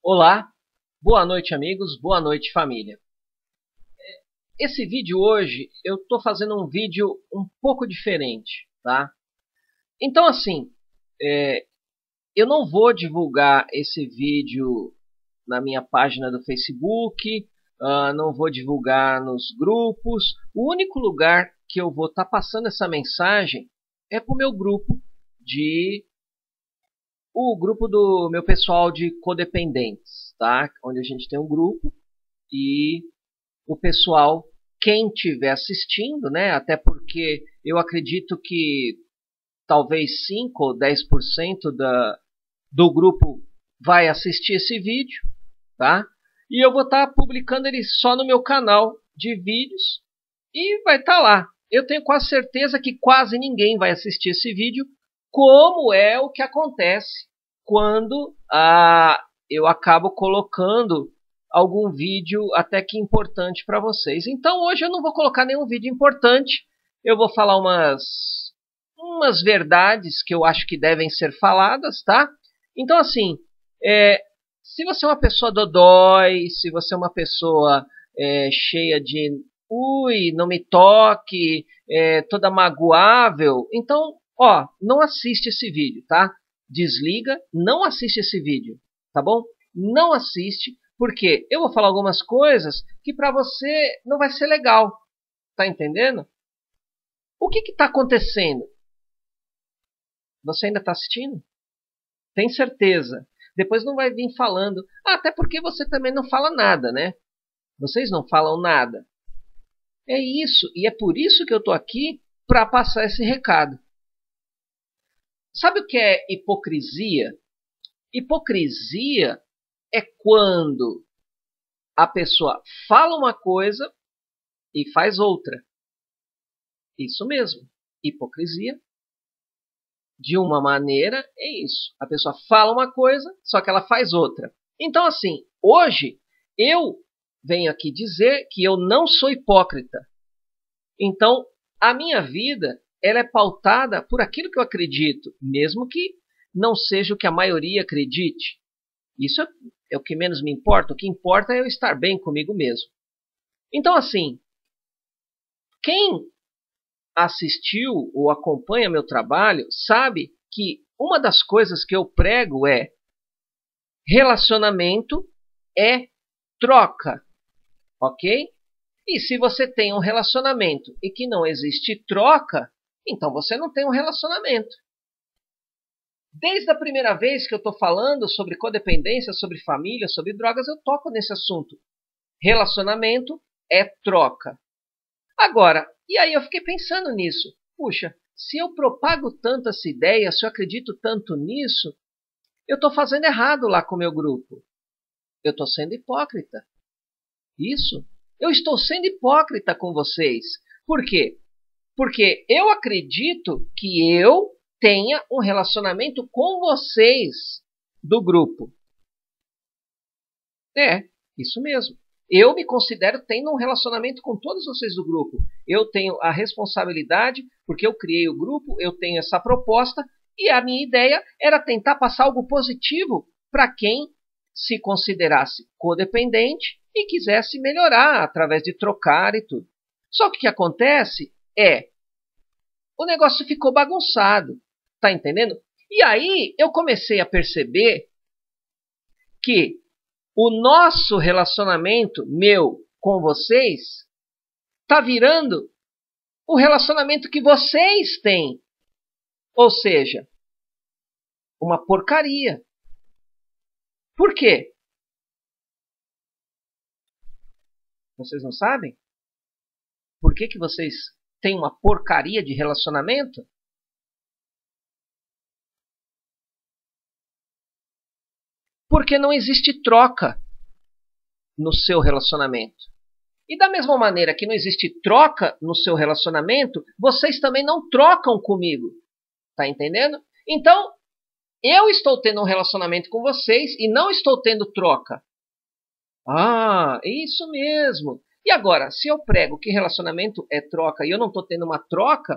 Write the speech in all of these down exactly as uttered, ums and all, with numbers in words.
Olá, boa noite amigos, boa noite família. Esse vídeo hoje eu estou fazendo um vídeo um pouco diferente, tá? Então assim, é, eu não vou divulgar esse vídeo na minha página do Facebook, uh, não vou divulgar nos grupos. O único lugar que eu vou estar tá passando essa mensagem é para o meu grupo de o grupo do meu pessoal de codependentes, tá? Onde a gente tem um grupo e o pessoal, quem estiver assistindo, né? Até porque eu acredito que talvez cinco ou dez por cento da, do grupo vai assistir esse vídeo, tá? E eu vou estar tá publicando ele só no meu canal de vídeos e vai estar tá lá. Eu tenho quase certeza que quase ninguém vai assistir esse vídeo, como é o que acontece quando ah, eu acabo colocando algum vídeo até que importante para vocês. Então hoje eu não vou colocar nenhum vídeo importante, eu vou falar umas, umas verdades que eu acho que devem ser faladas, tá? Então assim, é, se você é uma pessoa dodói, se você é uma pessoa é, cheia de ui, não me toque, é, toda magoável, então, ó, não assiste esse vídeo, tá? Desliga, não assiste esse vídeo, tá bom? Não assiste, porque eu vou falar algumas coisas que para você não vai ser legal, tá entendendo? O que está acontecendo? Você ainda está assistindo? Tem certeza? Depois não vai vir falando, ah, até porque você também não fala nada, né? Vocês não falam nada. É isso, e é por isso que eu estou aqui para passar esse recado. Sabe o que é hipocrisia? Hipocrisia é quando a pessoa fala uma coisa e faz outra. Isso mesmo, hipocrisia. De uma maneira é isso. A pessoa fala uma coisa, só que ela faz outra. Então assim, hoje eu venho aqui dizer que eu não sou hipócrita. Então, a minha vida ela é pautada por aquilo que eu acredito, mesmo que não seja o que a maioria acredite. Isso é, é o que menos me importa. O que importa é eu estar bem comigo mesmo. Então, assim, quem assistiu ou acompanha meu trabalho sabe que uma das coisas que eu prego é relacionamento é troca, ok? E se você tem um relacionamento e que não existe troca, então você não tem um relacionamento. Desde a primeira vez que eu estou falando sobre codependência, sobre família, sobre drogas, eu toco nesse assunto. Relacionamento é troca. Agora, e aí eu fiquei pensando nisso. Puxa, se eu propago tanto essa ideia, se eu acredito tanto nisso, eu estou fazendo errado lá com o meu grupo. Eu estou sendo hipócrita. Isso. Eu estou sendo hipócrita com vocês. Por quê? Porque eu acredito que eu tenha um relacionamento com vocês do grupo. É, isso mesmo. Eu me considero tendo um relacionamento com todos vocês do grupo. Eu tenho a responsabilidade, porque eu criei o grupo, eu tenho essa proposta, e a minha ideia era tentar passar algo positivo para quem se considerasse codependente e quisesse melhorar através de trocar e tudo. Só que o que acontece é, o negócio ficou bagunçado, tá entendendo? E aí eu comecei a perceber que o nosso relacionamento, meu, com vocês, tá virando o relacionamento que vocês têm. Ou seja, uma porcaria. Por quê? Vocês não sabem? Por que que vocês têm uma porcaria de relacionamento? Porque não existe troca no seu relacionamento. E da mesma maneira que não existe troca no seu relacionamento, vocês também não trocam comigo. Tá entendendo? Então, eu estou tendo um relacionamento com vocês e não estou tendo troca. Ah, é isso mesmo. E agora, se eu prego que relacionamento é troca e eu não estou tendo uma troca,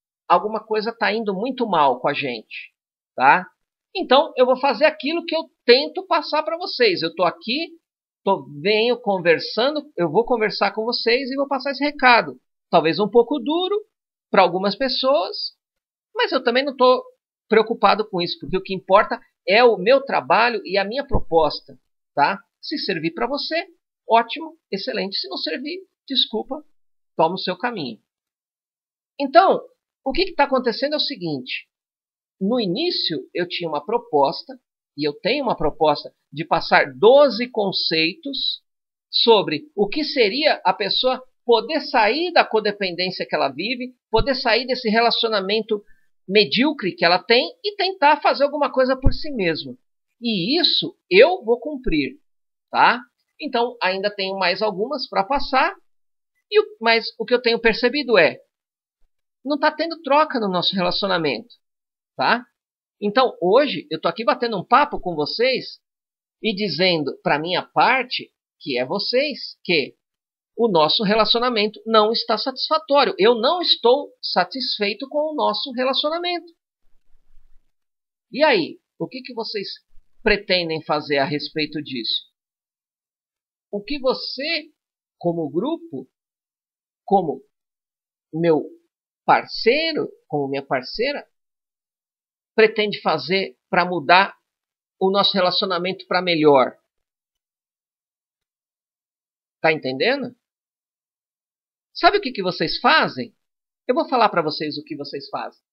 alguma coisa está indo muito mal com a gente, tá? Então, eu vou fazer aquilo que eu tento passar para vocês. Eu estou aqui, tô, venho conversando, eu vou conversar com vocês e vou passar esse recado. Talvez um pouco duro para algumas pessoas, mas eu também não estou preocupado com isso, porque o que importa é o meu trabalho e a minha proposta, tá? Se servir para você, ótimo, excelente. Se não servir, desculpa, toma o seu caminho. Então, o que está acontecendo é o seguinte. No início, eu tinha uma proposta, e eu tenho uma proposta, de passar doze conceitos sobre o que seria a pessoa poder sair da codependência que ela vive, poder sair desse relacionamento medíocre que ela tem e tentar fazer alguma coisa por si mesmo. E isso eu vou cumprir, tá? Então, ainda tenho mais algumas para passar, e o, mas o que eu tenho percebido é, não está tendo troca no nosso relacionamento, tá? Então, hoje, eu estou aqui batendo um papo com vocês e dizendo para minha parte, que é vocês, que o nosso relacionamento não está satisfatório. Eu não estou satisfeito com o nosso relacionamento. E aí, o que, que vocês pretendem fazer a respeito disso? O que você, como grupo, como meu parceiro, como minha parceira, pretende fazer para mudar o nosso relacionamento para melhor? Tá entendendo? Sabe o que, que vocês fazem? Eu vou falar para vocês o que vocês fazem.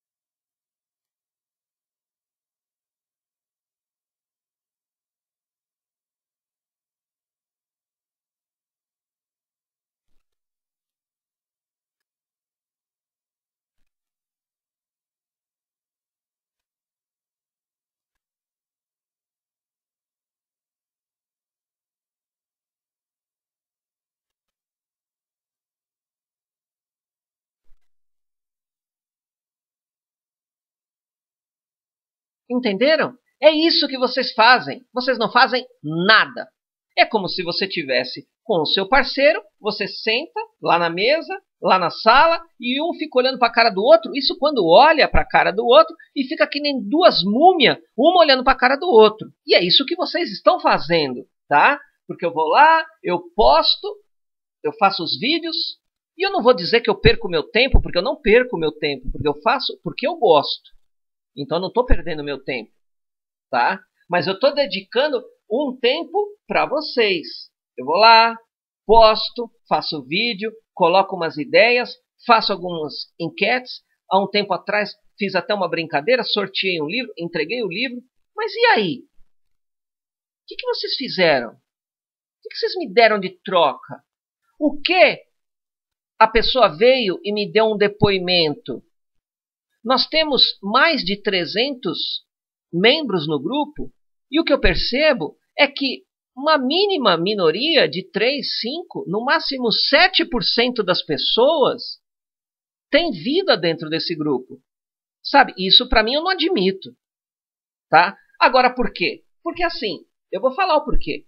Entenderam? É isso que vocês fazem. Vocês não fazem nada. É como se você tivesse com o seu parceiro, você senta lá na mesa, lá na sala, e um fica olhando para a cara do outro. Isso quando olha para a cara do outro e fica que nem duas múmias, uma olhando para a cara do outro. E é isso que vocês estão fazendo, tá? Porque eu vou lá, eu posto, eu faço os vídeos, e eu não vou dizer que eu perco o meu tempo, porque eu não perco o meu tempo, porque eu faço porque eu gosto. Então, eu não estou perdendo meu tempo, tá? Mas eu estou dedicando um tempo para vocês. Eu vou lá, posto, faço vídeo, coloco umas ideias, faço algumas enquetes. Há um tempo atrás, fiz até uma brincadeira, sorteei um livro, entreguei o livro. Mas e aí? O que, que vocês fizeram? O que, que vocês me deram de troca? O que a pessoa veio e me deu um depoimento? Nós temos mais de trezentos membros no grupo e o que eu percebo é que uma mínima minoria de três, cinco, no máximo sete por cento das pessoas tem vida dentro desse grupo. Sabe, isso para mim eu não admito. Tá? Agora por quê? Porque assim, eu vou falar o porquê.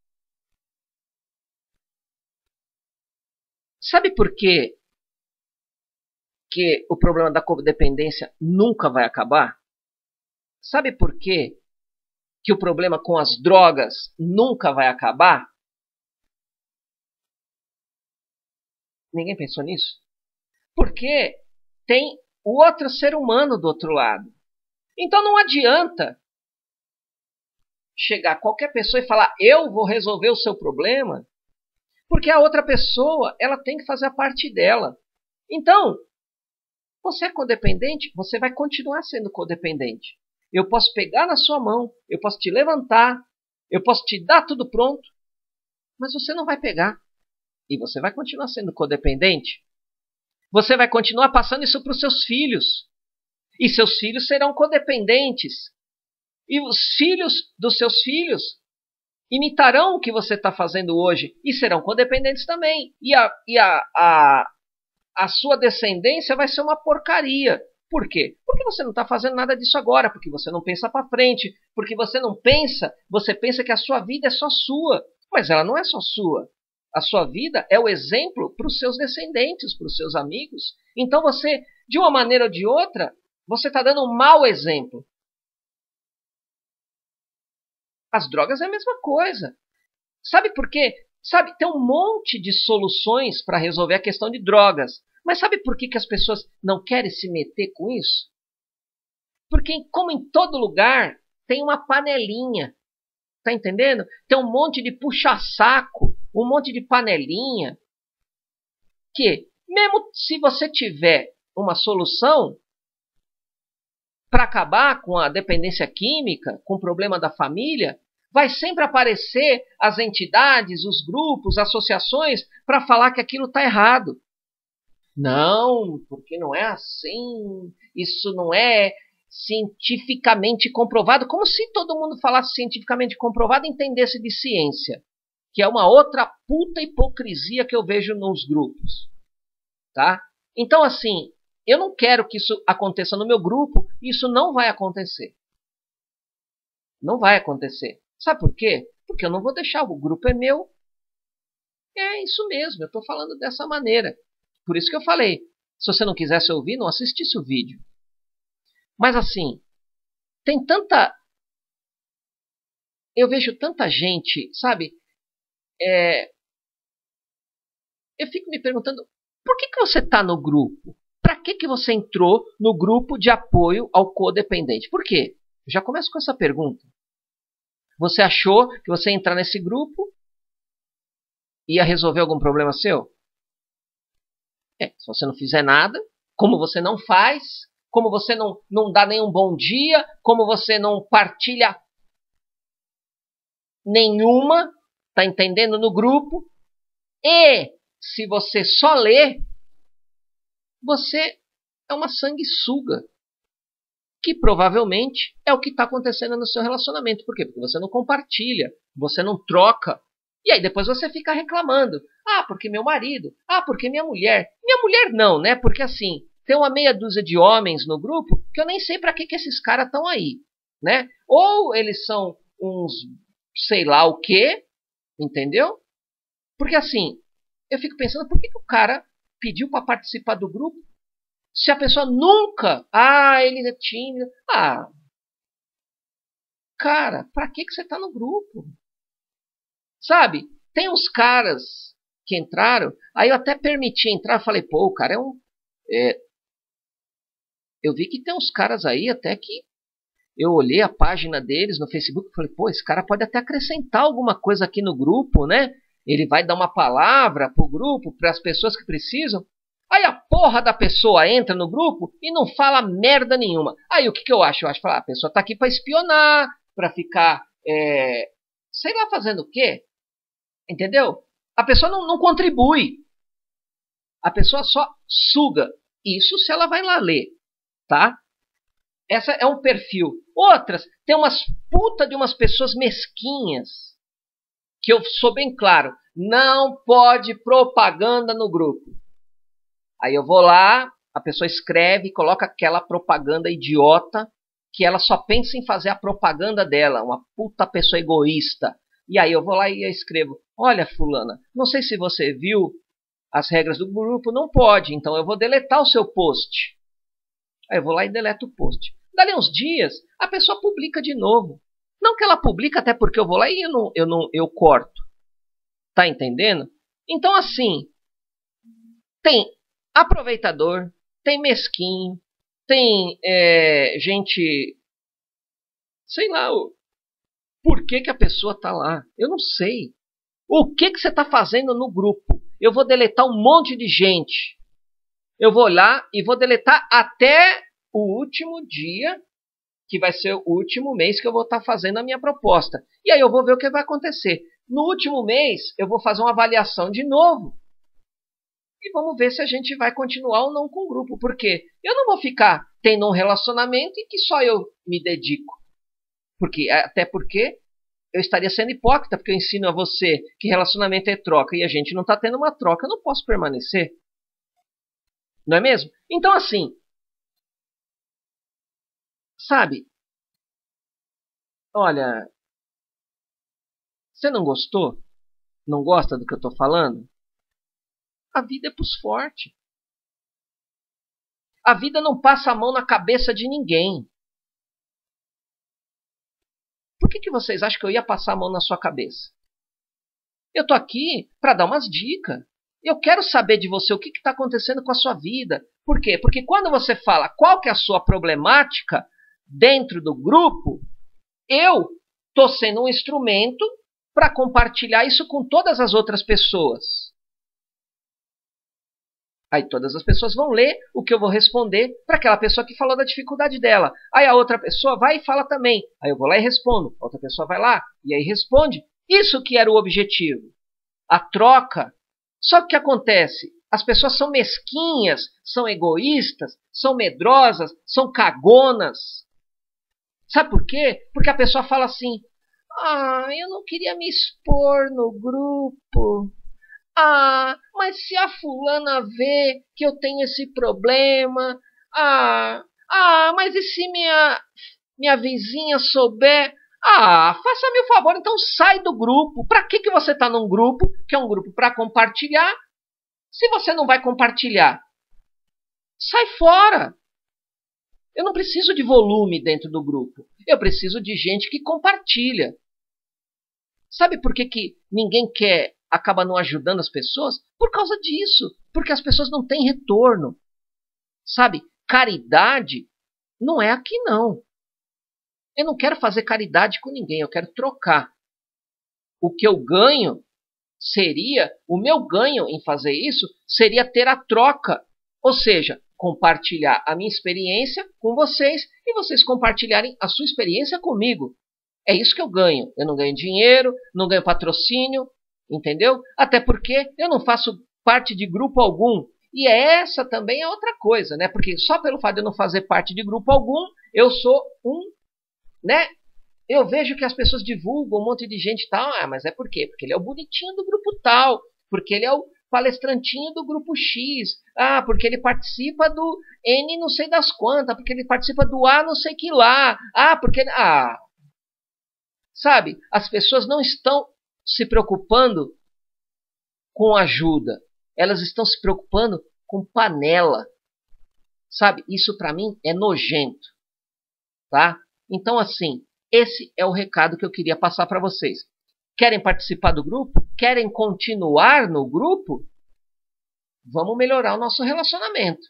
Sabe por quê que o problema da codependência nunca vai acabar? Sabe por quê que o problema com as drogas nunca vai acabar? Ninguém pensou nisso? Porque tem o outro ser humano do outro lado. Então não adianta chegar qualquer pessoa e falar, eu vou resolver o seu problema, porque a outra pessoa ela tem que fazer a parte dela. Então, você é codependente, você vai continuar sendo codependente. Eu posso pegar na sua mão, eu posso te levantar, eu posso te dar tudo pronto, mas você não vai pegar. E você vai continuar sendo codependente. Você vai continuar passando isso para os seus filhos. E seus filhos serão codependentes. E os filhos dos seus filhos imitarão o que você está fazendo hoje e serão codependentes também. E a, e a, a, a sua descendência vai ser uma porcaria. Por quê? Porque você não está fazendo nada disso agora, porque você não pensa para frente, porque você não pensa, você pensa que a sua vida é só sua, mas ela não é só sua. A sua vida é o exemplo para os seus descendentes, para os seus amigos. Então você, de uma maneira ou de outra, você está dando um mau exemplo. As drogas é a mesma coisa. Sabe por quê? Sabe, tem um monte de soluções para resolver a questão de drogas. Mas sabe por que, que as pessoas não querem se meter com isso? Porque, como em todo lugar, tem uma panelinha. Tá entendendo? Tem um monte de puxa-saco, um monte de panelinha. Que, mesmo se você tiver uma solução para acabar com a dependência química, com o problema da família, vai sempre aparecer as entidades, os grupos, associações para falar que aquilo está errado. Não, porque não é assim, isso não é cientificamente comprovado, como se todo mundo falasse cientificamente comprovado e entendesse de ciência, que é uma outra puta hipocrisia que eu vejo nos grupos. Tá? Então, assim, eu não quero que isso aconteça no meu grupo, isso não vai acontecer. Não vai acontecer. Sabe por quê? Porque eu não vou deixar, o grupo é meu. É isso mesmo, eu estou falando dessa maneira. Por isso que eu falei, se você não quisesse ouvir, não assistisse o vídeo. Mas assim, tem tanta... Eu vejo tanta gente, sabe? É... Eu fico me perguntando, por que, que você está no grupo? Para que, que você entrou no grupo de apoio ao codependente? Por quê? Eu já começo com essa pergunta. Você achou que você entrar nesse grupo ia resolver algum problema seu? É, se você não fizer nada, como você não faz, como você não, não dá nenhum bom dia, como você não partilha nenhuma, tá entendendo, no grupo, e se você só lê, você é uma sanguessuga, que provavelmente é o que está acontecendo no seu relacionamento. Por quê? Porque você não compartilha, você não troca. E aí depois você fica reclamando. Ah, porque meu marido. Ah, porque minha mulher. Minha mulher não, né? Porque assim, tem uma meia dúzia de homens no grupo que eu nem sei para que, que esses caras estão aí, né? Ou eles são uns sei lá o quê, entendeu? Porque assim, eu fico pensando, por que, que o cara pediu para participar do grupo se a pessoa nunca... Ah, ele é tímido. Ah, cara, para que, que você está no grupo? Sabe, tem uns caras que entraram, aí eu até permiti entrar, falei, pô, o cara é um... É, eu vi que tem uns caras aí até que eu olhei a página deles no Facebook e falei, pô, esse cara pode até acrescentar alguma coisa aqui no grupo, né? Ele vai dar uma palavra pro grupo, para as pessoas que precisam. Aí a porra da pessoa entra no grupo e não fala merda nenhuma. Aí o que, que eu acho? Eu acho que ah, a pessoa tá aqui para espionar, para ficar, é, sei lá, fazendo o quê? Entendeu? A pessoa não, não contribui. A pessoa só suga. Isso se ela vai lá ler, tá? Essa é um perfil. Outras, tem umas puta de umas pessoas mesquinhas, que eu sou bem claro, não pode propaganda no grupo. Aí eu vou lá, a pessoa escreve, coloca aquela propaganda idiota, que ela só pensa em fazer a propaganda dela, uma puta pessoa egoísta. E aí eu vou lá e eu escrevo, olha fulana, não sei se você viu as regras do grupo, não pode, então eu vou deletar o seu post. Aí eu vou lá e deleto o post. Dali uns dias, a pessoa publica de novo. Não que ela publica, até porque eu vou lá e eu, não, eu, não, eu corto. Tá entendendo? Então assim, tem aproveitador, tem mesquinho, tem é, gente, sei lá, por que, que a pessoa está lá? Eu não sei. O que, que você está fazendo no grupo? Eu vou deletar um monte de gente. Eu vou lá e vou deletar até o último dia, que vai ser o último mês que eu vou estar tá fazendo a minha proposta. E aí eu vou ver o que vai acontecer. No último mês, eu vou fazer uma avaliação de novo. E vamos ver se a gente vai continuar ou não com o grupo. Porque eu não vou ficar tendo um relacionamento em que só eu me dedico. Porque, até porque eu estaria sendo hipócrita, porque eu ensino a você que relacionamento é troca e a gente não está tendo uma troca, eu não posso permanecer. Não é mesmo? Então, assim, sabe, olha, você não gostou? Não gosta do que eu estou falando? A vida é pros fortes. A vida não passa a mão na cabeça de ninguém. Por que que, que vocês acham que eu ia passar a mão na sua cabeça? Eu estou aqui para dar umas dicas. Eu quero saber de você o que está acontecendo com a sua vida. Por quê? Porque quando você fala qual que é a sua problemática dentro do grupo, eu estou sendo um instrumento para compartilhar isso com todas as outras pessoas. Aí todas as pessoas vão ler o que eu vou responder para aquela pessoa que falou da dificuldade dela. Aí a outra pessoa vai e fala também. Aí eu vou lá e respondo. A outra pessoa vai lá e aí responde. Isso que era o objetivo. A troca. Só que o que acontece? As pessoas são mesquinhas, são egoístas, são medrosas, são cagonas. Sabe por quê? Porque a pessoa fala assim, ah, eu não queria me expor no grupo. Ah, mas se a fulana vê que eu tenho esse problema, ah, ah, mas e se minha, minha vizinha souber? Ah, faça-me o favor, então sai do grupo. Para que, que você está num grupo, que é um grupo para compartilhar, se você não vai compartilhar? Sai fora. Eu não preciso de volume dentro do grupo. Eu preciso de gente que compartilha. Sabe por que, que ninguém quer, acaba não ajudando as pessoas? Por causa disso. Porque as pessoas não têm retorno. Sabe? Caridade não é aqui não. Eu não quero fazer caridade com ninguém. Eu quero trocar. O que eu ganho seria, o meu ganho em fazer isso seria ter a troca. Ou seja, compartilhar a minha experiência com vocês e vocês compartilharem a sua experiência comigo. É isso que eu ganho. Eu não ganho dinheiro, não ganho patrocínio, entendeu? Até porque eu não faço parte de grupo algum. E essa também é outra coisa, né? Porque só pelo fato de eu não fazer parte de grupo algum, eu sou um, né? Eu vejo que as pessoas divulgam um monte de gente e tal. Ah, mas é por quê? Porque ele é o bonitinho do grupo tal. Porque ele é o palestrantinho do grupo X. Ah, porque ele participa do N não sei das quantas. Porque ele participa do A não sei que lá. Ah, porque... Ah... Sabe, as pessoas não estão se preocupando com ajuda. Elas estão se preocupando com panela. Sabe, isso para mim é nojento. Tá? Então, assim, esse é o recado que eu queria passar para vocês. Querem participar do grupo? Querem continuar no grupo? Vamos melhorar o nosso relacionamento.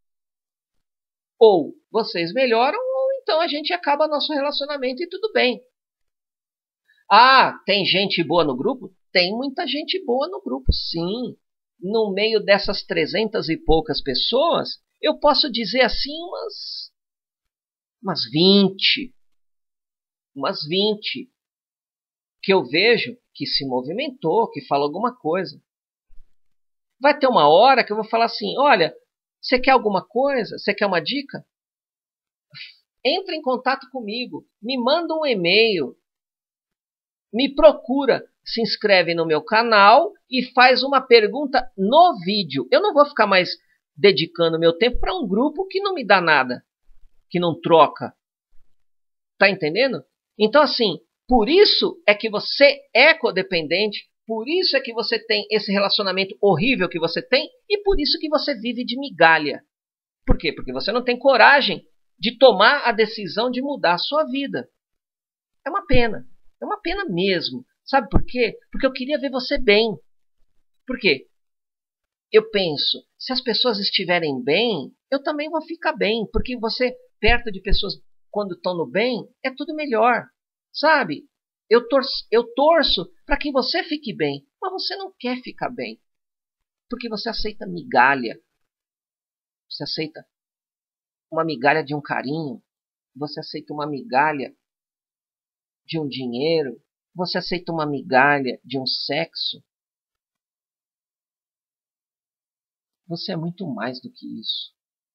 Ou vocês melhoram, ou então a gente acaba nosso relacionamento e tudo bem. Ah, tem gente boa no grupo? Tem muita gente boa no grupo, sim. No meio dessas trezentas e poucas pessoas, eu posso dizer assim umas, umas vinte. Umas vinte. Que eu vejo que se movimentou, que fala alguma coisa. Vai ter uma hora que eu vou falar assim, olha, você quer alguma coisa? Você quer uma dica? Entre em contato comigo, me manda um e-mail. Me procura, se inscreve no meu canal e faz uma pergunta no vídeo. Eu não vou ficar mais dedicando meu tempo para um grupo que não me dá nada, que não troca. Tá entendendo? Então, assim, por isso é que você é codependente, por isso é que você tem esse relacionamento horrível que você tem e por isso que você vive de migalha. Por quê? Porque você não tem coragem de tomar a decisão de mudar a sua vida. É uma pena. É uma pena mesmo. Sabe por quê? Porque eu queria ver você bem. Por quê? Eu penso, se as pessoas estiverem bem, eu também vou ficar bem. Porque você, perto de pessoas, quando estão no bem, é tudo melhor. Sabe? Eu torço, eu torço para que você fique bem. Mas você não quer ficar bem. Porque você aceita migalha. Você aceita uma migalha de um carinho. Você aceita uma migalha de um dinheiro, você aceita uma migalha de um sexo, você é muito mais do que isso.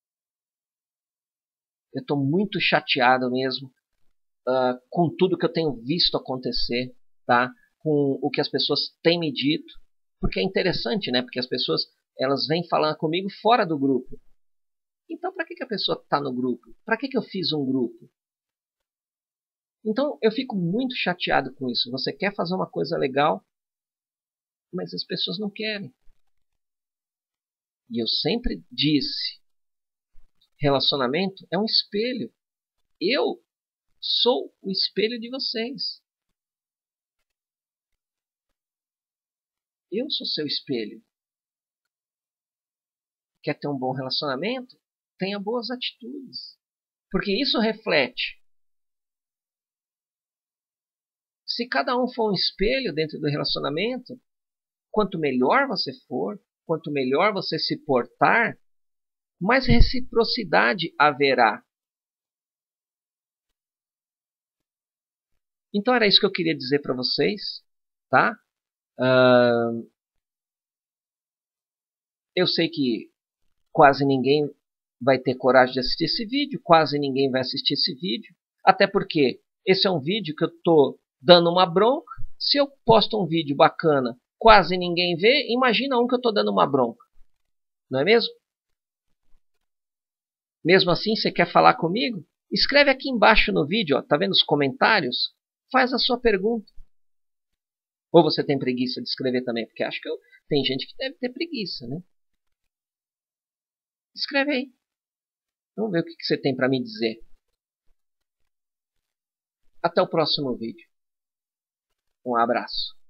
Eu estou muito chateado mesmo uh, com tudo que eu tenho visto acontecer, tá? Com o que as pessoas têm me dito, porque é interessante, né? Porque as pessoas elas vêm falando comigo fora do grupo. Então, para que, que a pessoa está no grupo? Para que, que eu fiz um grupo? Então, eu fico muito chateado com isso. Você quer fazer uma coisa legal, mas as pessoas não querem. E eu sempre disse, relacionamento é um espelho. Eu sou o espelho de vocês. Eu sou seu espelho. Quer ter um bom relacionamento? Tenha boas atitudes. Porque isso reflete. Se cada um for um espelho dentro do relacionamento, quanto melhor você for, quanto melhor você se portar, mais reciprocidade haverá. Então era isso que eu queria dizer para vocês, tá? Uh, eu sei que quase ninguém vai ter coragem de assistir esse vídeo, quase ninguém vai assistir esse vídeo, até porque esse é um vídeo que eu estou dando uma bronca. Se eu posto um vídeo bacana, quase ninguém vê, imagina um que eu estou dando uma bronca, não é mesmo? Mesmo assim, você quer falar comigo? Escreve aqui embaixo no vídeo, ó, tá vendo os comentários? Faz a sua pergunta. Ou você tem preguiça de escrever também? Porque acho que eu, tem gente que deve ter preguiça, né? Escreve aí. Vamos ver o que você tem para me dizer. Até o próximo vídeo. Um abraço.